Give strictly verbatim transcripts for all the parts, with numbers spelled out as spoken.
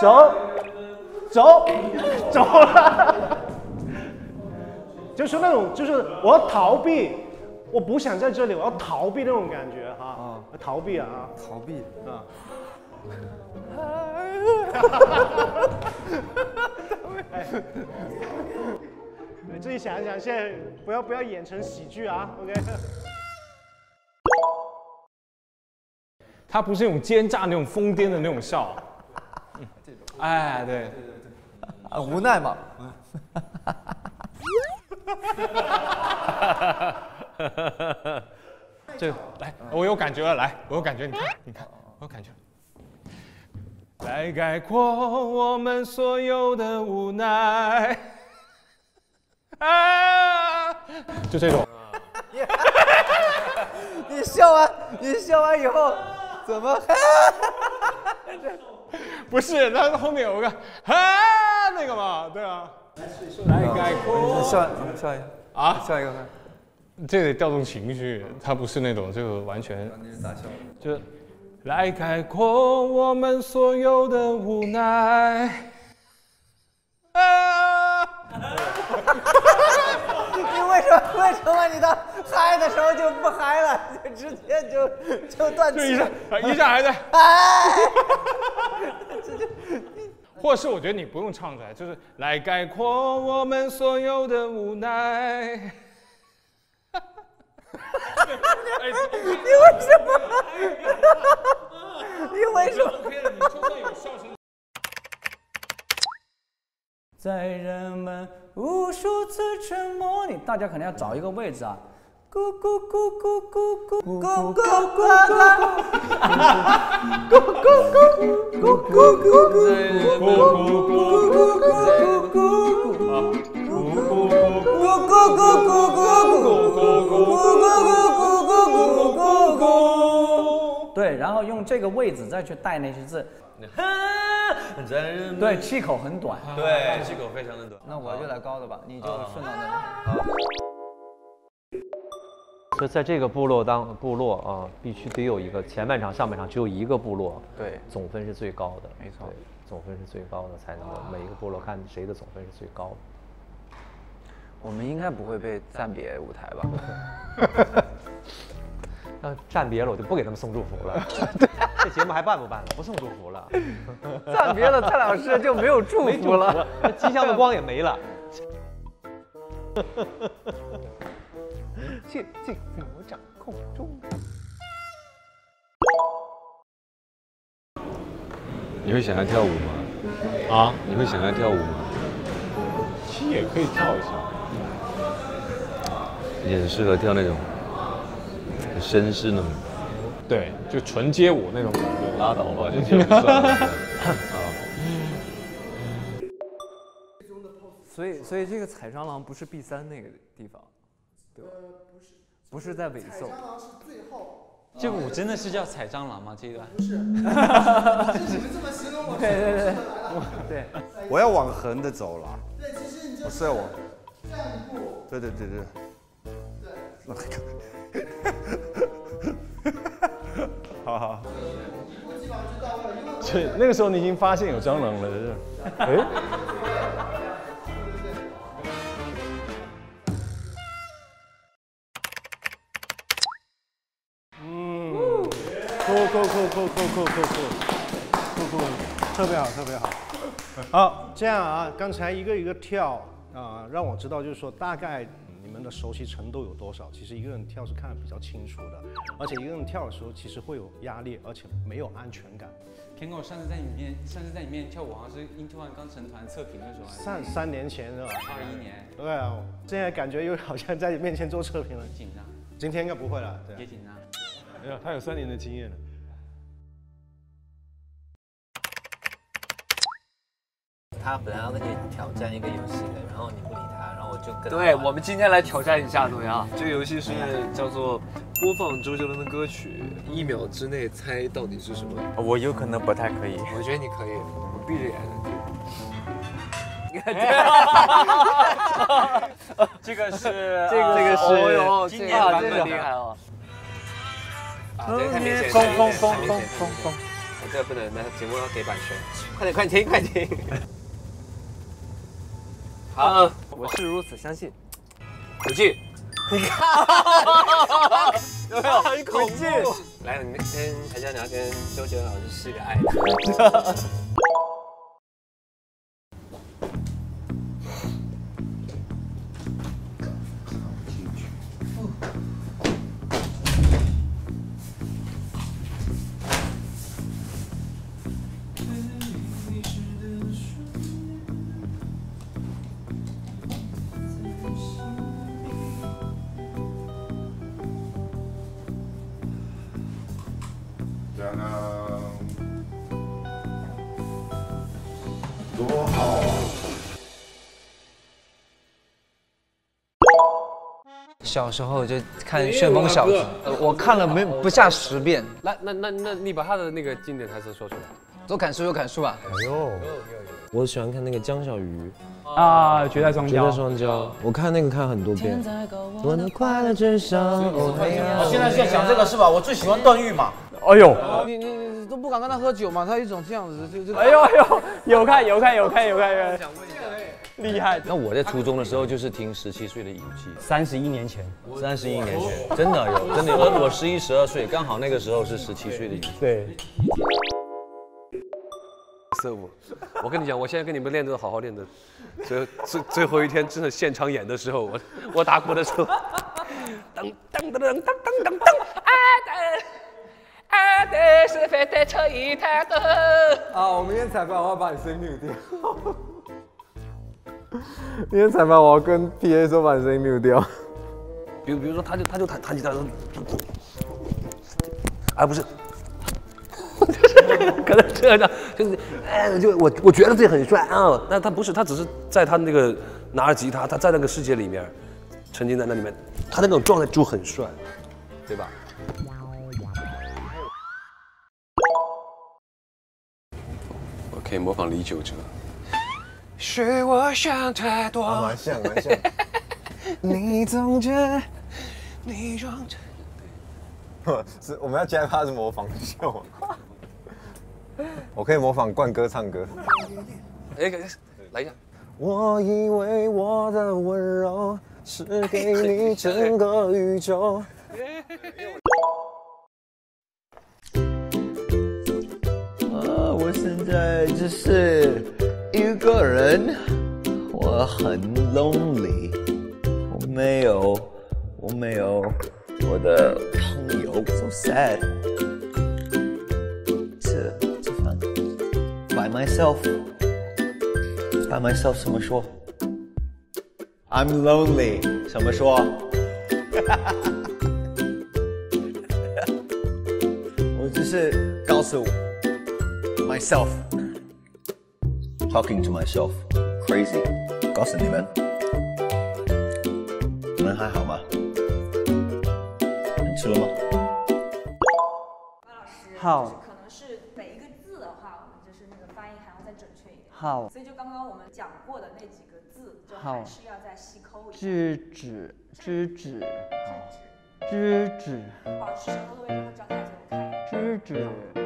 走，走，走了。就是那种，就是我要逃避，我不想在这里，我要逃避那种感觉哈。啊，逃避啊， 逃避啊。哎，你自己想一想，现在不要不要演成喜剧啊 ，OK？ 他不是那种奸诈、那种疯癫的那种笑，嗯、哎，对， 啊，无奈嘛。 这个来，我有感觉了，来，我有感觉，你看，你看，我有感觉。来概括我们所有的无奈，啊，就这种。 你笑完，你笑完以后怎么？ 不是，他后面有个啊那个嘛，对啊。来概括。 笑笑一个啊， 笑一个看。 这得调动情绪，他不是那种这个完全。 你是咋笑？ 就来概括我们所有的无奈。啊！ 你为什么为什么你到嗨的时候就不嗨了，就直接就就断气？ 就一下一下还在。 哎！ 或者是我觉得你不用唱出来，就是来概括我们所有的无奈。 你为什么？你为什么？ 你就算有笑声。 在人们无数次沉默里，大家可能要找一个位置啊。咕咕咕咕咕咕咕咕咕咕咕咕咕咕咕咕，对，然后用这个位置再去带那些字。对，气口很短。 对，气口非常的短。 那我就来高的吧，你就顺到那里。 所以在这个部落当部落啊，必须得有一个前半场、上半场只有一个部落， 对， 总分是最高的， 没错， 总分是最高的，才能够每一个部落看谁的总分是最高的。 我们应该不会被暂别舞台吧？ 要暂别了，我就不给他们送祝福了。这节目还办不办了？不送祝福了。 暂别了，蔡老师就没有祝福了， 吉祥的光也没了。切尽在我掌控中。 你会想要跳舞吗？ 啊？ 你会想要跳舞吗？ 其实也可以跳一下。 也很适合跳那种很绅士那种。 对，就纯街舞那种感觉。 拉倒吧，就这样算了。啊。 所以，所以这个采蟑螂不是 B 三那个地方，对吧？呃，不是，不是在尾奏。采蟑螂是最后。 这个舞真的是叫采蟑螂吗？这一段？ 不是。是你们这么形容我。 对对对。对。 我要往横的走了。 对，其实你就。 我是要往。 这样一步。 对对对对。 对。 那个。好好。 一步基本上就到位了，因为。 所以那个时候你已经发现有蟑螂了，是吧？哎。 酷酷酷酷酷酷酷酷酷，特别好，特别好。好，这样啊，刚才一个一个跳啊、呃，让我知道就是说大概你们的熟悉程度有多少。其实一个人跳是看得比较清楚的，而且一个人跳的时候其实会有压力，而且没有安全感。 田哥，上次在你面，上次在你面跳舞好像是 Into One 刚成团测评的时候。 三三年前是吧？ 二一年。 对啊，现在感觉又好像在你面前做测评了。 紧张。 今天应该不会了，对。 也紧张。 没有，他有三年的经验了。 他本来要跟你挑战一个游戏的，然后你不理他，然后我就跟他对，我们今天来挑战一下，怎么样？这个游戏是叫做播放周杰伦的歌曲，一秒之内猜到底是什么。 我有可能不太可以， 我觉得你可以，我闭着眼睛。 这个是这个这个是今年版本的， 厉害哦。 啊，这太明显， 疯疯疯疯疯疯！ 我这不能，那节目要给版权。 快点快点停快点停。 好，我是如此相信。有劲， 你看，有没有很恐怖？ 来，你跟台佳，你要跟周杰伦老师示个爱。 多好！ 小时候就看《旋风小子》，我看了没不下十遍。 来，那那那你把他的那个经典台词说出来。 有砍树有砍树啊！ 哎呦，我喜欢看那个江小鱼啊，绝代双骄。 绝代双骄，我看那个看很多遍。我的快乐至上。 我现在在想这个是吧？我最喜欢段誉嘛。 哎呦， 你你你都不敢跟他喝酒嘛？他一种这样子就就。 哎呦哎呦，有看有看有看有看有看。厉害！ 那我在初中的时候就是听《十七岁的语气》， 三十一年前， 三十一年前，真的有，真的有。我十一、十二岁，刚好那个时候是十七岁的语气。 对。 色我，我跟你讲，我现在跟你们练这个好好练的，最最最后一天真的现场演的时候，我我打鼓的时候，噔噔噔噔噔噔噔噔，爱的爱的是非的这一台歌。 啊，我明天彩排我要把你声音 mute 掉。明天彩排我要跟 P A 说把你声音 mute 掉。 比如比如说，他就他就弹弹吉他，而不是。可能这样，就是哎，就我我觉得自己很帅啊，但他不是，他只是在他那个拿着吉他，他在那个世界里面，沉浸在那里面，他那种状态就很帅，对吧？我可以模仿李玖哲。是我想太多， 蛮像蛮像。 你总着，你装着。 是我们要加他是模仿秀。我可以模仿冠哥唱歌。 哎，来一下。 我以为我的温柔是给你整个宇宙。 啊，我现在只是一个人，我很 lonely， 我没有，我没有我的朋友 ，so sad。吃吃饭 ，by myself，by myself 怎么说 ？I'm lonely 怎么说？我只是告诉 myself。Talking to myself, crazy。告诉你们，你们还好吗？你吃了吗？ 好。 可能是每一个字的话，我们就是那个发音还要再准确一点。 好。 所以就刚刚我们讲过的那几个字，就还是要再细抠一下。 知止，知止，知止。 保持舌头的位置和张开嘴开。 知止。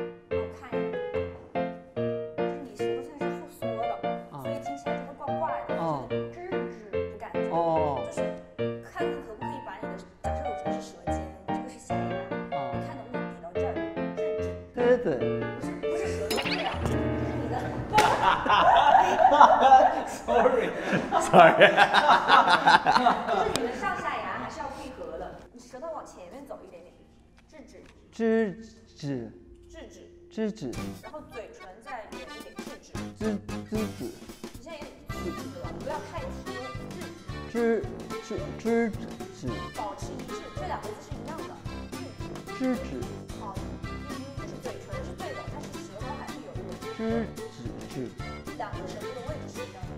Sorry， Sorry， 就是你的上下牙还是要闭合的，你舌头往前面走一点点，制止， 制止， 制止， 制止， 然后嘴唇再远一点，制止， 制制止， 你现在有点制止了，不要太贴， 制制制止， 保持一致，这两个字是一样的， 制止， 好，就是嘴唇是对的，但是舌头还是有一点制止止。 两个舌头的位置是一样的。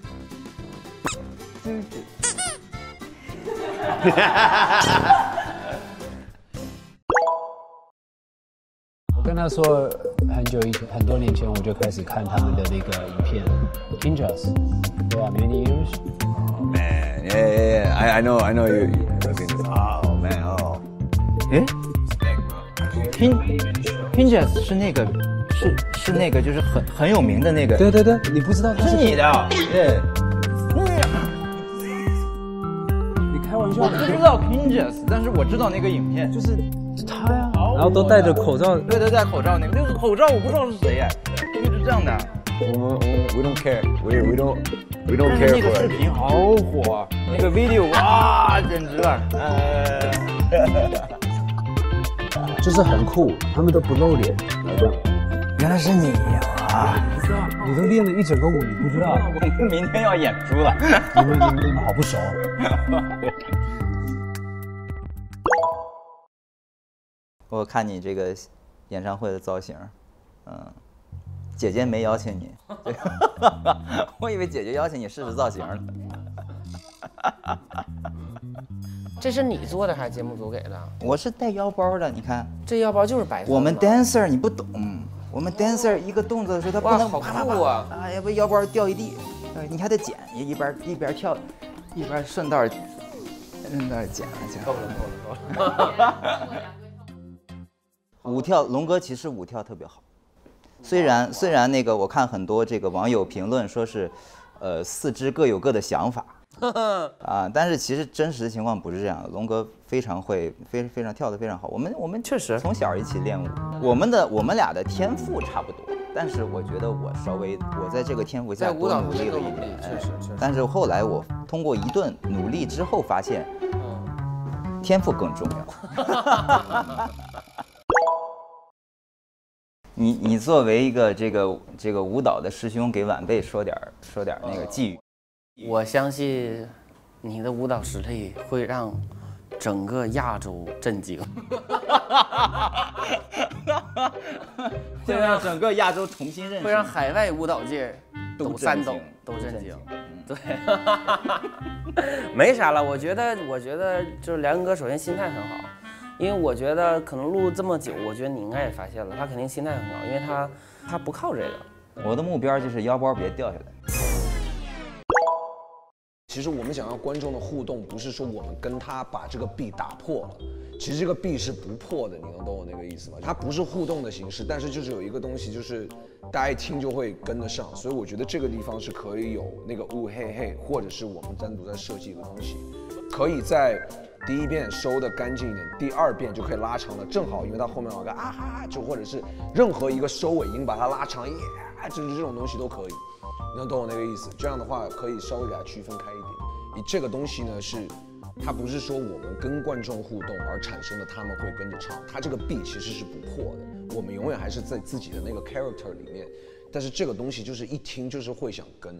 知止。 我跟他说，很久以前，很多年前我就开始看他们的那个影片 ，Ninjas。Yeah, many years. Oh man, yeah, yeah, yeah. I, I know, I know you. Oh man, oh. 诶 ，Ninjas 是那个是是那个就是很很有名的那个。 对对对，你不知道他是你的？对。 你开玩笑？ 我不知道 Kinjaz， 但是我知道那个影片， 就是他呀。然后都戴着口罩。 对对，戴口罩那个，那个口罩我不知道是谁呀，就是这样的。 我们我们 we don't care，we we don't we don't care。 那个视频好火，那个 video 哇，简直了。呃。 就是很酷，他们都不露脸。 原来是你啊！ 不知道，你都练了一整个舞，你不知道？ 我们明天要演出了。 你们你们你们好不熟。 我看你这个演唱会的造型，嗯，姐姐没邀请你，我以为姐姐邀请你试试造型呢。 这是你做的还是节目组给的？ 我是带腰包的，你看这腰包就是白色的。 我们 dancer 你不懂，我们 dancer 一个动作的时候他不能好酷啊！ 啊，要不腰包掉一地，你还得捡，一边一边跳，一边顺道顺道捡捡。够了够了够了。舞跳，龙哥其实舞跳特别好，虽然虽然那个我看很多这个网友评论说是，呃，四肢各有各的想法。啊！但是其实真实的情况不是这样的，龙哥非常会，非非常跳得非常好。我们我们确实从小一起练舞，我们的我们俩的天赋差不多，但是我觉得我稍微我在这个天赋下多努力了一点， 确实确实。 但是后来我通过一顿努力之后发现，天赋更重要。你你作为一个这个这个舞蹈的师兄，给晚辈说点说点那个寄语。 我相信你的舞蹈实力会让整个亚洲震惊， 会让整个亚洲重新认识， 会让海外舞蹈界都颤抖，都震惊。对，没啥了。我觉得，我觉得就是梁哥，首先心态很好，因为我觉得可能录这么久，我觉得你应该也发现了，他肯定心态很好，因为他他不靠这个。 我的目标就是腰包别掉下来。 其实我们想要观众的互动，不是说我们跟他把这个壁打破了，其实这个壁是不破的，你能懂我那个意思吗？它不是互动的形式，但是就是有一个东西，就是大家一听就会跟得上，所以我觉得这个地方是可以有那个呜嘿嘿，或者是我们单独在设计一个东西，可以在第一遍收的干净一点，第二遍就可以拉长了，正好因为它后面有个啊哈，就或者是任何一个收尾音把它拉长，耶，就是这种东西都可以。你能懂我那个意思？这样的话可以稍微给它区分开一点。你这个东西呢，是它不是说我们跟观众互动而产生的，他们会跟着唱。它这个 beat 其实是不破的，我们永远还是在自己的那个 character 里面。但是这个东西就是一听就是会想跟。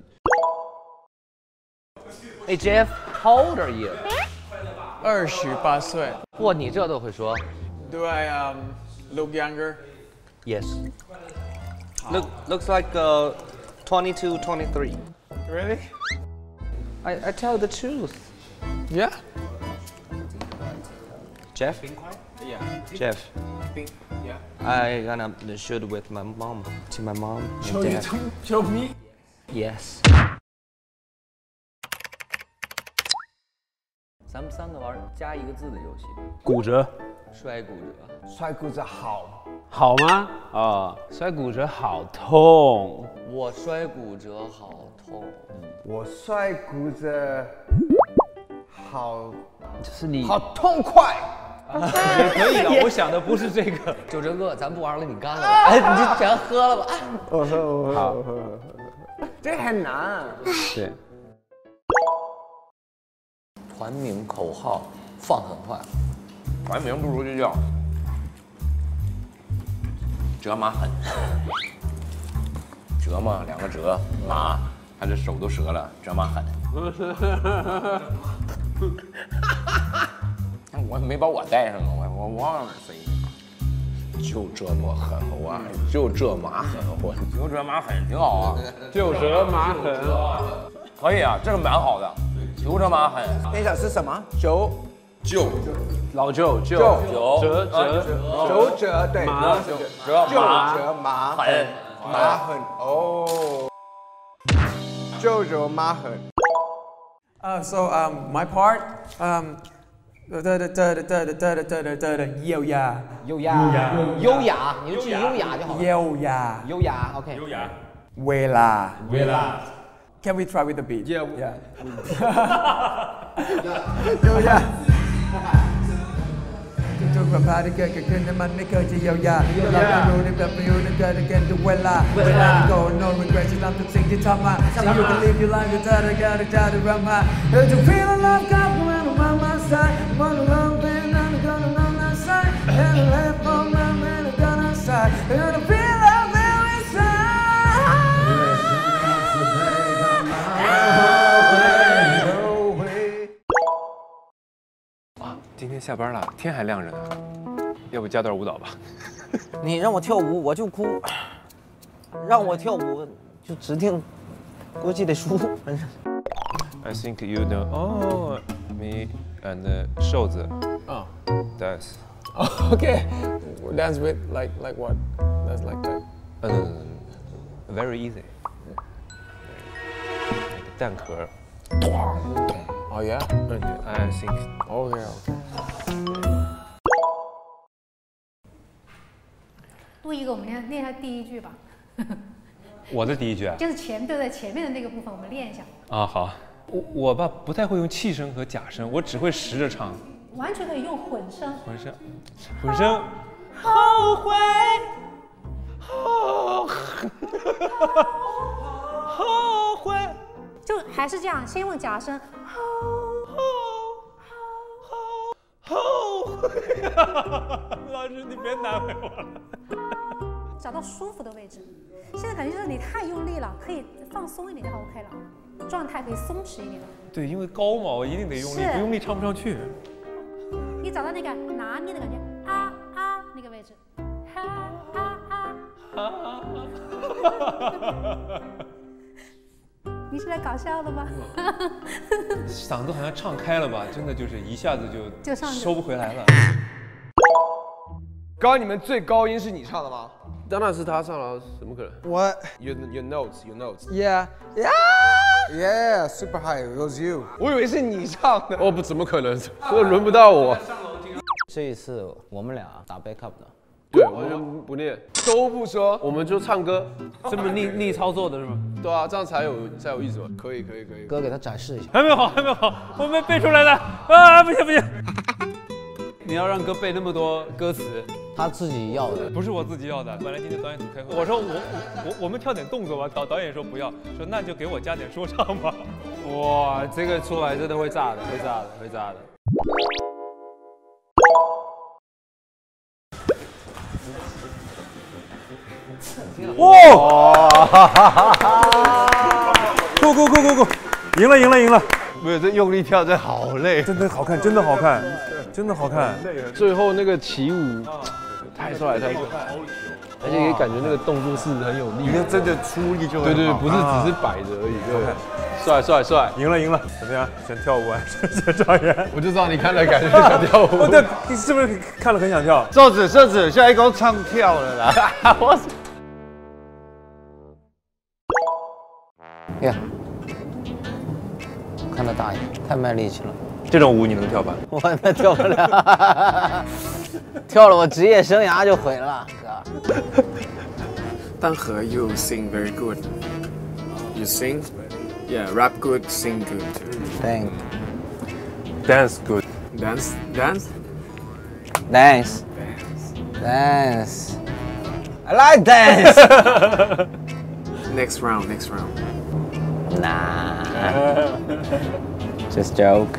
Hey Jeff，how old are you？ 二十八岁。 哇，你这都会说 Do I um look younger? Yes. Look looks like uh. twenty-two, twenty-three. Really? I, I tell the truth. Yeah. Jeff? Yeah. Jeff. Yeah. I gonna shoot with my mom. To my mom. Show you to show me? Yes. 咱们三个玩加一个字的游戏。 骨折。 摔骨折。 摔骨折好。 好吗？啊，摔骨折好痛。 我摔骨折好痛。 我摔骨折好， 就是你好痛快。 也可以了，我想的不是这个。 就这个，咱不玩了，你干了吧。哎，你就全喝了吧。 我喝，我喝， 好我喝，我喝。这很难啊。 对。 团名口号放很快。 团名不如就叫折马狠，折嘛，两个折，马，他这手都折了，折马狠。我没把我带上啊，我我忘了谁。就这么狠活，就这马狠活，就这马狠挺好啊。 就这马狠， 可以啊，这个蛮好的。就这马狠。 等一下是什么？九舅， 老舅舅舅折折九折对， 马九折马折马狠马狠哦，九折马狠。 Uh, so um, my part, um, 哒哒哒哒哒哒哒哒哒哒，优雅， 优雅，优雅，你就记优雅就好了。 优雅， 优雅 ，OK。 优雅。 维拉， 维拉。 Can we try with the beat? Yeah. Yeah. 优雅。ทุกความพาที่เกิดเกิดขึ้นนั้นมันไม่เคยจะเยียวยาเราไม่รู้ในแบบไม่รู้ในเกิดกันทุกเวลาเวลาที่ go no regret ฉันทำทุกสิ่งที่ทำมาสิ่งที่ you can live your life อยู่แต่ละการที่จะได้รับมาเธอจะ feel love กับมันมามาใส่มันร้องเพลงนั้นก็ต้องนำใส่ and I live for my man I'm gonna say I'm gonna feel love every side 今天下班了，天还亮着呢，要不加段舞蹈吧？ 你让我跳舞我就哭，让我跳舞就指定估计得输，反正。 I think you know. Oh, me and 瘦子。 啊 Dance. Okay. Dance with like like what? Dance like that. No no no. Very easy. 蛋壳。 Oh yeah. I think. Okay okay. 录一个，我们练练一下第一句吧。 我的第一句啊？ 就是前对对前面的那个部分，我们练一下。 啊好，我我吧不太会用气声和假声，我只会实着唱。 完全可以用混声。 混声，混声。后悔，后后悔。 就还是这样，先用假声。 后悔，老师你别难为我了。 找到舒服的位置。现在感觉就是你太用力了，可以放松一点就 OK 了，状态可以松弛一点。 对，因为高嘛，我一定得用力，不用力唱不上去。 你找到那个拿捏的感觉，啊啊那个位置，哈啊啊。你是来搞笑的吗？ 嗓子好像唱开了吧，真的就是一下子就就上收不回来了。 刚刚你们最高音是你唱的吗？ 当然是他唱了，怎么可能 ？What? Your your notes, your notes. Yeah, yeah, yeah. Super high. It was you. 我以为是你唱的。 哦不，怎么可能？这轮不到我。 这一次我们俩打 backup 的。 对，我们就不练， 都不说， 我们就唱歌， 这么逆逆操作的是吗？ 对啊，这样才有才有意思嘛。 可以可以可以。 哥给他展示一下。 还没有好，还没有好，我没背出来的啊！不行不行，你要让哥背那么多歌词， 他自己要的， 不是我自己要的。本来今天导演组开会，我说我我我们跳点动作吧，导导演说不要，说那就给我加点说唱吧。 哇，这个出来真的会炸的，会炸的，会炸的。 哇！够够够够够！赢了赢了赢了！ 没有，这用力跳真好累， 真的好看，真的好看，真的好看。 最后那个起舞太帅太帅，而且也感觉那个动作是很有力， 你要真的出力就对对，不是只是摆着而已，对，帅帅帅， 赢了赢了，怎么样？选跳舞还是选状元？ 我就知道你看了感觉想跳舞， 对，你是不是看了很想跳？ 瘦子瘦子，下一公唱跳了啦！我。 呀，看他大爷，太卖力气了。 这种舞你能跳吧？ 我那跳不了，跳了我职业生涯就毁了。 Dan He, you sing very good. You sing, yeah, rap good, sing good. Thank. Dance good. Dance, dance, dance, dance. I like dance. Next round, next round. Nah, just joke.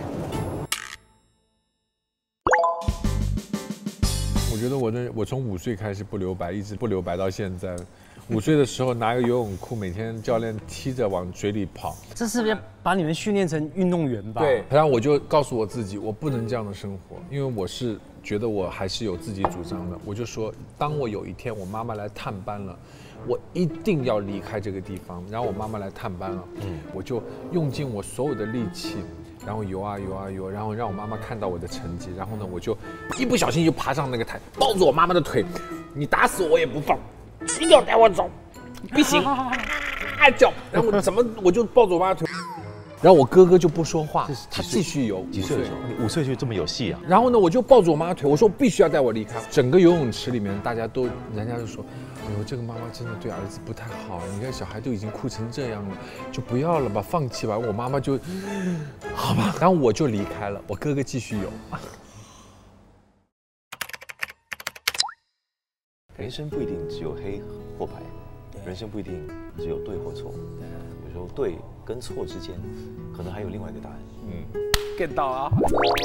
我觉得我的我从五岁开始不留白，一直不留白到现在。五岁的时候拿个游泳裤，每天教练踢着往水里跑。 这是不是把你们训练成运动员吧？ 对。然后我就告诉我自己，我不能这样的生活，因为我是觉得我还是有自己主张的。我就说，当我有一天我妈妈来探班了。我一定要离开这个地方，然后我妈妈来探班了，嗯，我就用尽我所有的力气，然后游啊游啊游，然后让我妈妈看到我的成绩，然后呢，我就一不小心就爬上那个台，抱住我妈妈的腿，你打死我也不放，一定要带我走，不行，啊叫，然后我怎么我就抱住我妈的腿， 然后我哥哥就不说话，他继续游。 几岁的时候？你五岁就这么有戏啊？ 然后呢，我就抱住我妈妈腿，我说必须要带我离开。整个游泳池里面，大家都，人家就说，哎呦，这个妈妈真的对儿子不太好。你看小孩都已经哭成这样了，就不要了吧，放弃吧。我妈妈就，好吧。然后我就离开了，我哥哥继续游。 人生不一定只有黑或白，人生不一定只有对或错，有时候对跟错之间，可能还有另外一个答案。 嗯 ，get 到啊！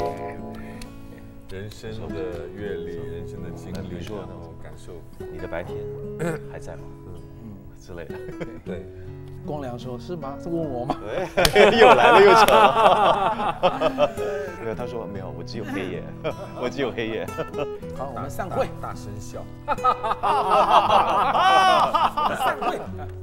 人生的阅历，人生的经历， 比如说那种感受， 你的白天还在吗？嗯，之类的。 对。 光良说：“是吗？是问我吗？” 又来了又扯了。没有，他说没有，我只有黑夜，我只有黑夜。 好，我们散会。 大声笑。 散会。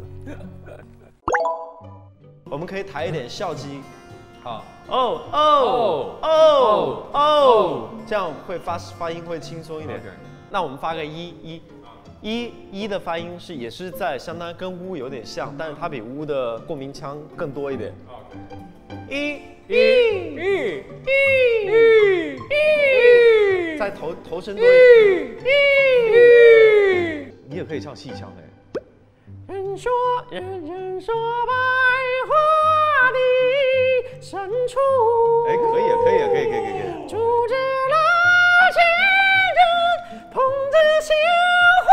我们可以抬一点笑肌。好，哦哦哦哦，这样会发发音会轻松一点。那我们发个一一。一一的发音是也是在相当跟乌有点像，但是它比乌的共鸣腔更多一点。一一一一一，再头头声多一点。 你也可以唱戏腔的。 人说人人说百花的深处， 哎，可以啊，可以啊，可以可以可以可以。 住着那情人捧着鲜花。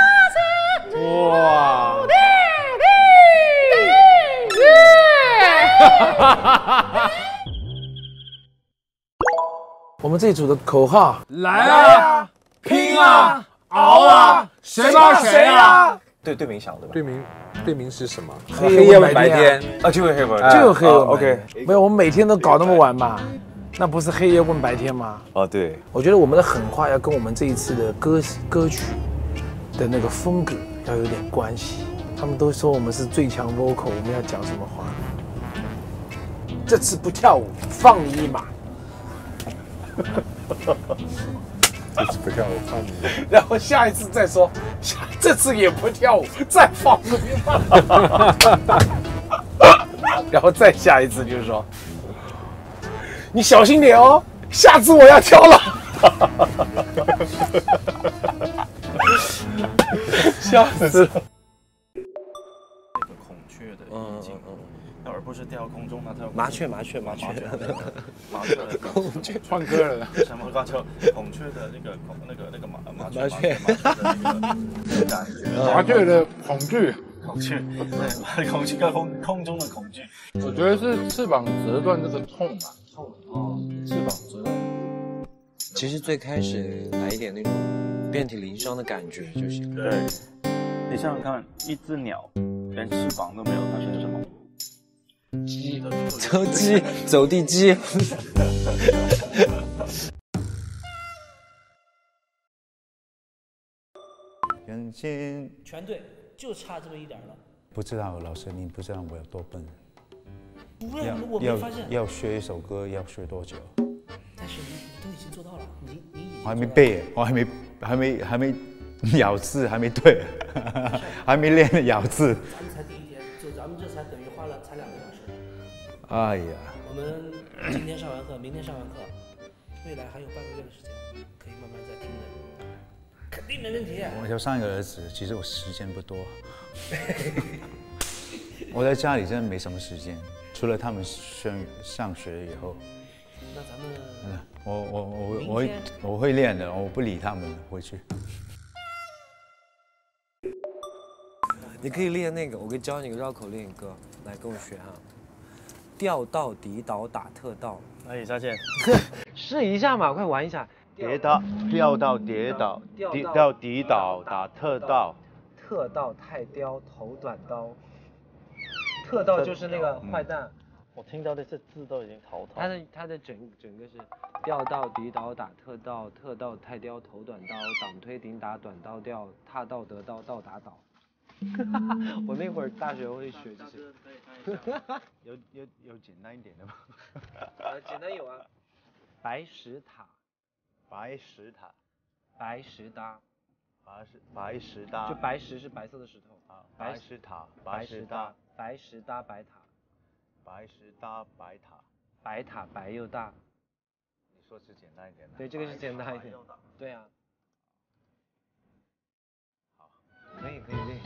哇！ 我们这一组的口号来啊，拼啊，熬啊，谁怕谁啊！ 对对名响对吧？ 对名对名是什么？ 黑夜问白天啊，就有黑白， 就有黑夜问白天。 OK， 没有，我们每天都搞那么晚嘛，那不是黑夜问白天吗？ 哦，对。 我觉得我们的狠话要跟我们这一次的歌歌曲的那个风格要有点关系。他们都说我们是最强 vocal， 我们要讲什么话？这次不跳舞，放你一马。 这次不跳舞，放你。 然后下一次再说，下这次也不跳舞，再放你一马。然后再下一次就是说，你小心点哦，下次我要跳了。笑死了。 孔雀的意境，而不是掉空中那条麻雀麻雀麻雀麻雀的孔雀换歌了， 什么歌叫孔雀的那个孔那个那个麻麻雀麻雀感觉， 麻雀的恐惧， 孔雀对孔雀跟空空中的恐惧， 我觉得是翅膀折断这个痛吧， 痛哦，翅膀折断。 其实最开始来一点那种遍体鳞伤的感觉就行。 对，你想想看，一只鸟连翅膀都没有，它是什么？鸡， 走鸡，走地鸡。 人间全对，就差这么一点了。 不知道老师，你不知道我有多笨。 不会，我没发现。 要学一首歌要学多久？ 但是你都已经做到了，你你已经我还没背，我还没还没还没咬字还没对，还没练咬字。 咱们才第一天，就咱们这才等于花了才两个小时。 哎呀， 我们今天上完课，明天上完课，未来还有半个月的时间，可以慢慢再听的，肯定没问题。 我有三个儿子，其实我时间不多，我在家里真的没什么时间，除了他们上上学以后。 那咱们， 嗯，我我我我会我会练的，我不理他们回去。 你可以练那个，我可以教你个绕口令歌，来跟我学哈。调到底倒打特倒。 哎，再见。 试一下嘛，快玩一下。 跌倒，掉到跌倒，跌到底倒打特倒。 特倒太刁，头短刀。特倒就是那个坏蛋。 我听到的这字都已经淘汰。 他的他的整整个是调到底倒打特倒，特倒太刁头短刀，挡推顶打短刀调，踏到得刀倒打倒。我那会儿大学会学这些。 有有有简单一点的吗？ 呃，简单有啊。白石塔， 白石塔， 白石搭， 白石白石搭， 就白石是白色的石头啊，白石塔， 白石搭，白石搭白塔。 白石搭白塔， 白塔白又大。 你说是简单一点的。 对，这个是简单一点。对啊。好，可以可以可以。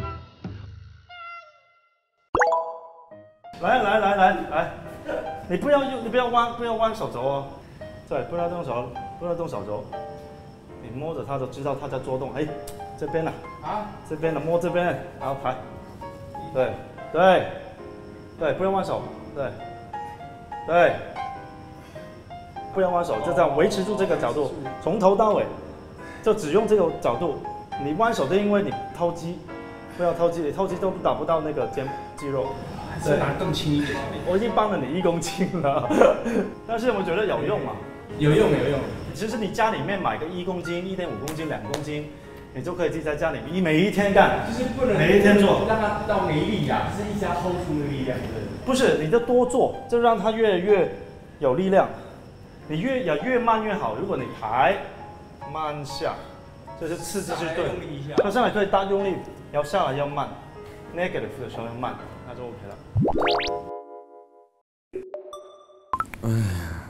来来来来来，你不要用，你不要弯，不要弯手肘哦。对，不要动手，不要动手肘。你摸着它就知道它在做动。哎，这边了啊，这边了，摸这边，然后抬。对对对，不要弯手。对对，不要弯手，就这样维持住这个角度，从头到尾，就只用这个角度。你弯手是因为你偷肌，不要偷肌，你偷肌都打不到那个肩肌肉。 还是拿更轻一点。 我已经帮了你一公斤了，但是我觉得有用嘛。 有用有用。 其实你家里面买个一公斤、一点五公斤、两公斤，你就可以自己在家里面每一天干， 就是不能每一天做， 让它到没力呀，是一下 hold 住的力量，对。 不是，你就多做，就让它越来越有力量。你越要越慢越好。如果你抬慢下，就是次次是对，要上来对，大用力，要下来要慢 ，negative 的时候要慢，那就 OK 了。 哎呀，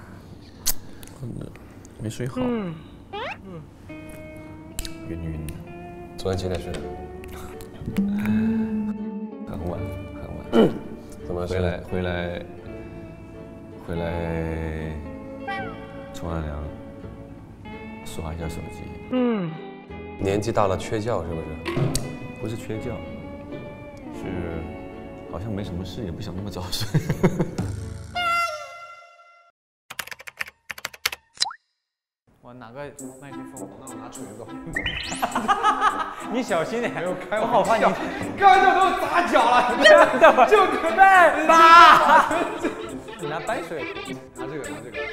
没睡好，嗯嗯，晕晕的。昨天几点睡的？很晚，很晚。怎么回来？回来，回来，冲完凉，刷一下手机。嗯，年纪大了缺觉是不是？不是缺觉，是好像没什么事，也不想那么早睡。 我拿个麦克风， 那我拿锤子。 你小心点， 没有开我好怕你。 刚才都砸脚了， 就准备打。你拿白水， 拿这个，拿这个。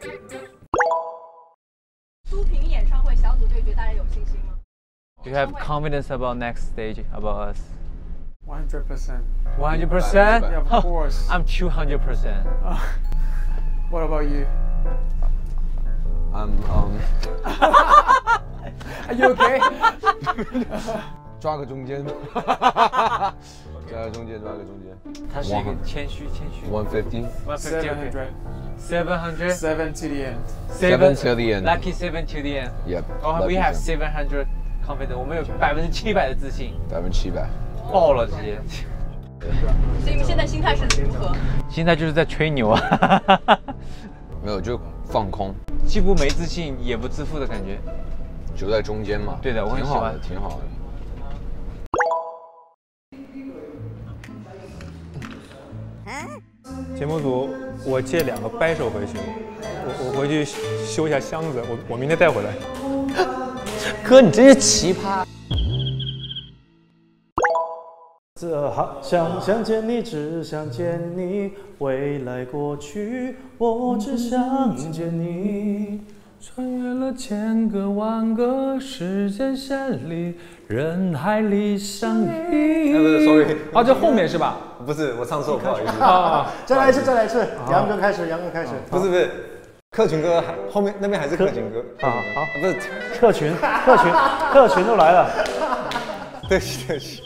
苏萍演唱会小组对决，大家有信心吗 ？Do you have confidence about next stage about us? one hundred percent. one hundred percent? Yeah, of course. I'm two hundred percent. What about you? I'm um. Are you okay? 抓个中间，抓个中间，抓个中间。 他是一个谦虚，谦虚。 One fifty. One fifty. Seven hundred. Seven to the end. Seven to the end. Lucky seven to the end. Yep. Oh, we have seven hundred confidence. 我们有百分之七百的自信。 百分之七百。 爆了直接。 所以你们现在心态是如何？ 心态就是在吹牛啊。 没有，就放空。 既不没自信，也不自负的感觉， 就在中间嘛。 对的，我很喜欢， 挺好的。 节目组，我借两个掰手回去，我我回去修一下箱子，我我明天带回来。 哥，你真是奇葩。 这好想想见你，只想见你，未来过去，我只想见你。 穿越了千个万个时间线里，人海里相遇。 哎，不是 ，sorry， 啊，这后面是吧？ 不是，我唱错，不好意思。 啊，再来一次，再来一次，杨哥开始，杨哥开始。 不是不是，客群哥后面那边还是客群哥。 啊，好， 不是客群，客群，客群都来了。 对不起，对不起。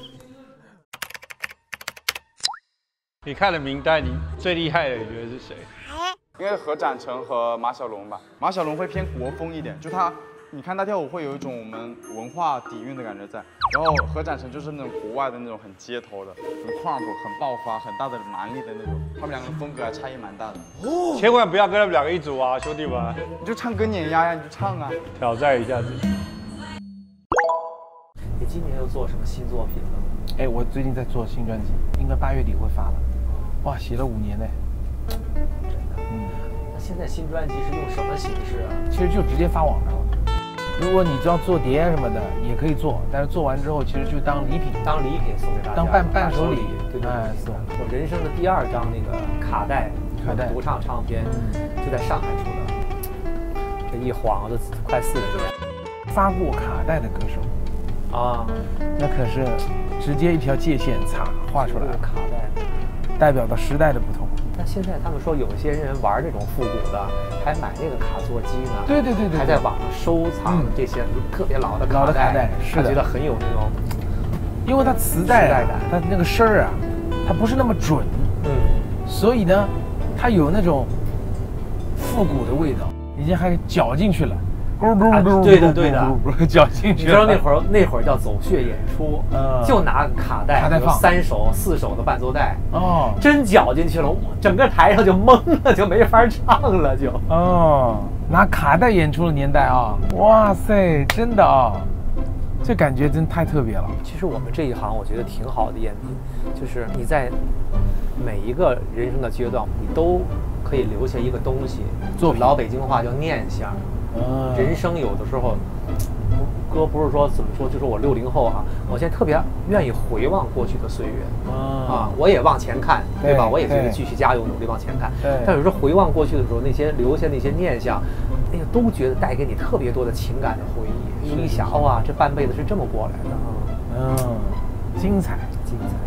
你看了名单，你最厉害的你觉得是谁？ 应该是何展成和马小龙吧。马小龙会偏国风一点，就他，你看他跳舞会有一种我们文化底蕴的感觉在。然后何展成就是那种国外的那种很街头的、很跨步、很爆发、很大的蛮力的那种。他们两个人风格还差异蛮大的。 哦，千万不要跟他们两个一组啊，兄弟们！ 你就唱歌碾压呀，你就唱啊， 挑战一下自己。 你今年又做什么新作品了？ 哎，我最近在做新专辑，应该八月底会发了。哇，写了五年呢。 嗯，那现在新专辑是用什么形式啊？ 其实就直接发网上了。如果你只要做碟什么的也可以做，但是做完之后其实就当礼品， 当礼品送给大家， 当伴伴手礼。 对对哎， 送。我人生的第二张那个卡带， 卡带独唱唱片，就在上海出的。这一晃就快四十年。 发过卡带的歌手啊， 那可是直接一条界线擦画出来了， 卡带代表了时代的不同。 那现在他们说有些人玩这种复古的，还买那个卡座机呢。 对对对对， 还在网上收藏这些特别老的老的卡带， 是的，觉得很有那种， 因为它磁带感，它那个声儿啊，它不是那么准， 嗯， 所以呢，它有那种复古的味道，已经还搅进去了。 啊，对的对的， 搅进去。 你知道那会儿那会儿叫走穴演出， 嗯、 就拿卡带， 卡带放三首四首的伴奏带， 哦， 真搅进去了，整个台上就懵了，就没法唱了，就。 哦，拿卡带演出的年代啊，哇塞，真的啊，这感觉真太特别了。 其实我们这一行，我觉得挺好的，燕斌，就是你在每一个人生的阶段，你都可以留下一个东西，做老北京话叫念想。嗯、人生有的时候，哥不是说怎么说，就是我六零后啊，我现在特别愿意回望过去的岁月、嗯、啊，我也往前看，对吧？我也觉得继续加油努力往前看。但有时候回望过去的时候，那些留下那些念想，哎呀，都觉得带给你特别多的情感的回忆。你一想，哇，这半辈子是这么过来的啊， 嗯，精彩，精彩。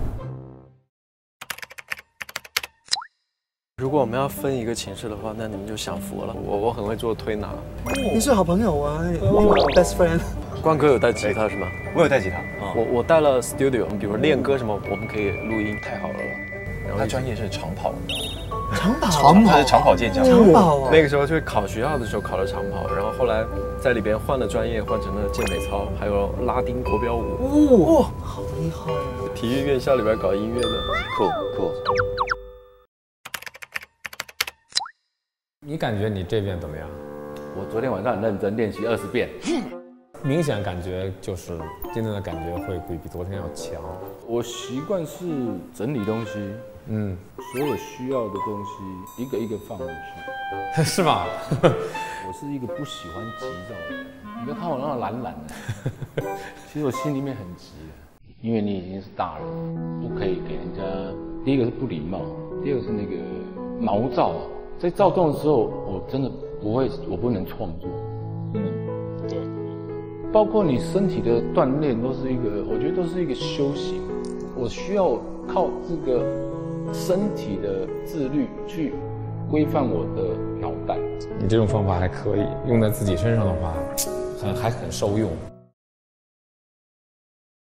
如果我们要分一个寝室的话，那你们就享福了。我我很会做推拿。 你是好朋友啊，你 best friend。 关哥有带吉他是吗？ 我有带吉他。 我我带了 studio， 比如练歌什么，我们可以录音，太好了。 然后他专业是长跑，你知道吗？ 长跑， 长跑，他是长跑健将。 长跑啊！ 那个时候就是考学校的时候考了长跑，然后后来在里边换了专业，换成了健美操，还有拉丁国标舞。 哇，好厉害啊！ 体育院校里边搞音乐的， 酷酷。 你感觉你这边怎么样？ 我昨天晚上很认真练习二十遍， 明显感觉就是今天的感觉会比比昨天要强。 我习惯是整理东西，嗯，所有需要的东西一个一个放回去， 是吗？ 我是一个不喜欢急躁的人，你不要看我那么懒懒的，其实我心里面很急的，因为你已经是大人，不可以给人家。第一个是不礼貌，第二个是那个毛躁。在躁动的时候，我真的不会，我不能创作。嗯，对。包括你身体的锻炼，都是一个，我觉得都是一个修行。我需要靠这个身体的自律去规范我的脑袋。 你这种方法还可以用在自己身上的话，很还很受用。